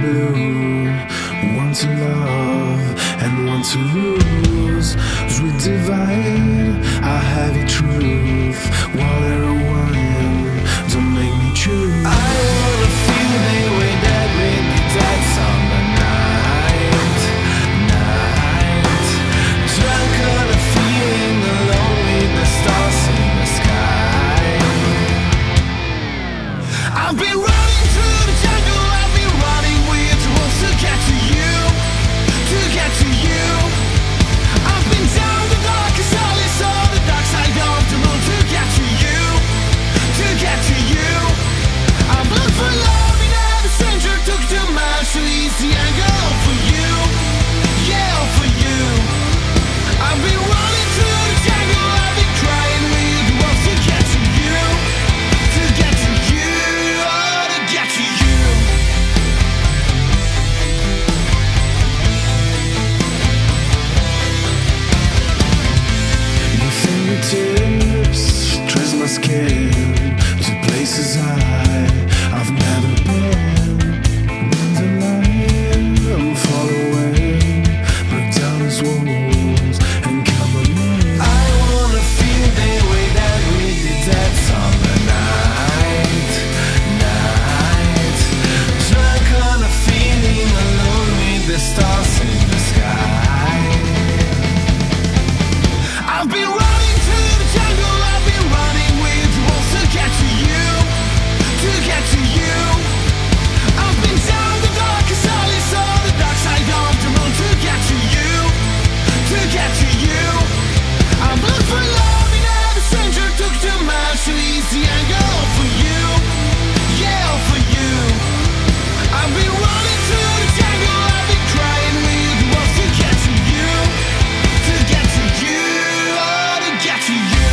blue, one to love and one to lose. As we divide our heavy truth, water or wine, don't make me choose. I wanna feel the way that made me dead summer night. Drunk on a feeling alone with the stars in the sky. I've been running through the jungle, I've been running with wolves to get to you, to get to you. I've been down the darkest alleys of the dark side of the moon to get to you, to get to you. I've looked for love in every stranger, took too much to easy and go for you, yeah, for you. I've been running through the jungle, I've been crying with wolves to get to you, to get to you, oh, to get to you. Your fingertips trace my skin to places I've never been. Bend the line and fall away, break down these walls and come alive. I wanna feel the way that we did that summer night. Drunk on a feeling alone with the stars in the sky. I've been running through the jungle, I've been running with wolves to get to you, to get to you. I've been down the darkest alleys of the dark side of the moon to get to you, to get to you. I've looked for love in every stranger, took too much too easy and go for you, yeah, for you. I've been running through the jungle, I've been crying with wolves to get to you, to get to you, oh, to get to you.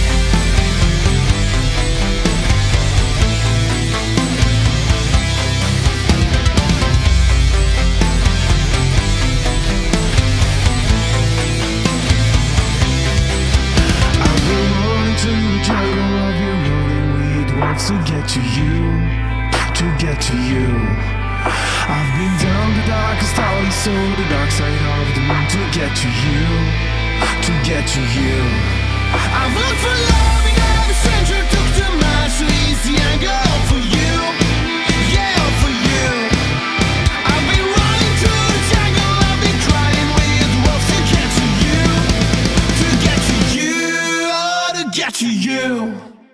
I've been running to the jungle, I've been running with wolves to get to you, to get to you. I've been down the darkest alley, so the dark side of the moon to get to you, to get to you. I've looked for love in every stranger, took too much too easy and go for you, yeah, for you. I've been running through the jungle, I've been crying with wolves to get to you, to get to you, oh, to get to you.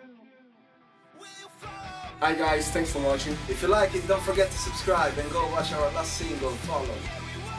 Hi guys, thanks for watching. If you like it, don't forget to subscribe and go watch our last single, Follow.